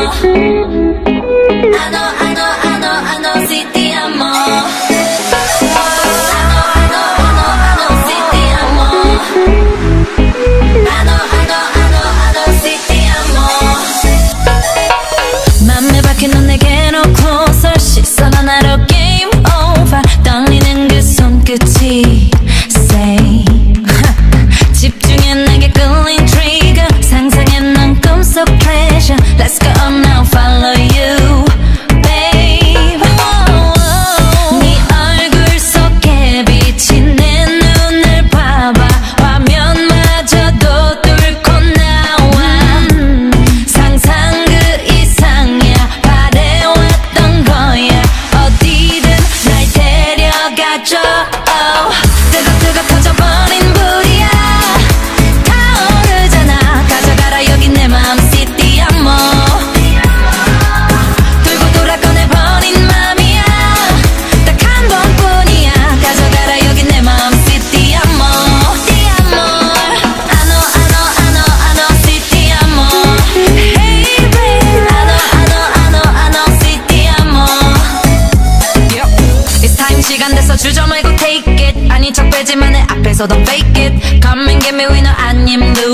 si ti amo. 맘에 박힌 넌 내게 놓고서 시선 하나로 game over. 떨리는 그 손끝이 say 집중해 내게 끌린 trigger. 상상해 난 꿈속 pleasure. Let's go on now, follow you babe. 네 얼굴 속에 비친 내 눈을 봐봐. 화면마저도 뚫고 나와. 상상 그 이상이야. 바래왔던 거야. 어디든 날 데려가줘. 뜨겁뜨겁 터져버린 불이야. 타오르잖아. 가져가라 여기 내 맘 city amor. 돌고 돌아 꺼내버린 맘이야. 딱 한 번뿐이야. 가져가라 여기 내 맘 city amor. city amor. I know city amor. Hey babe, I know city amor. It's time 시간 돼서 주저 말고 take it. 아닌 척 빼지만 내 앞에서 don't fake it. Come and get me with no 아님 lose.